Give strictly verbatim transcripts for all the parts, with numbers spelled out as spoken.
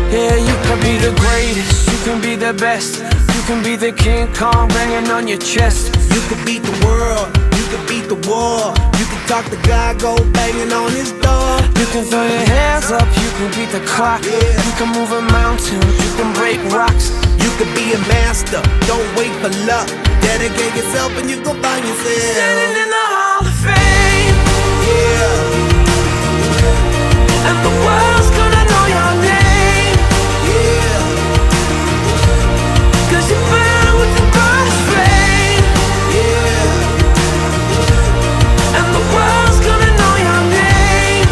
Yeah, you can be the greatest, you can be the best, you can be the King Kong banging on your chest. You could beat the world, you could beat the war, you can talk to God, go banging on his door. You can throw your hands up, you can beat the clock, Yeah. you can move a mountain, you can break rocks. You could be a master, don't wait for luck. Dedicate yourself and you gon' find yourself Standing in the Hall of Fame, Yeah, and the world's gonna know your name, yeah, 'cause you burn with the brightest flame, yeah, and the world's gonna know your name,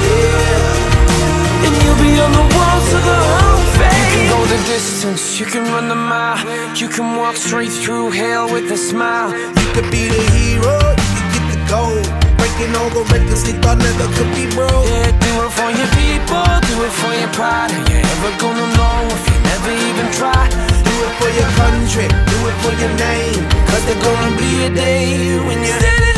yeah. and you'll be on the walls of the Hall of Fame. You can go the distance, you can run the mile, you can walk straight through hell with a smile. You could be the hero, you could get the gold, breaking all the records they thought never could be broke. Yeah, do it for your people, do it for your pride. Are you ever gonna know if you never even try? Do it for your country, do it for your name, 'cause there's gonna be a day when you're Standing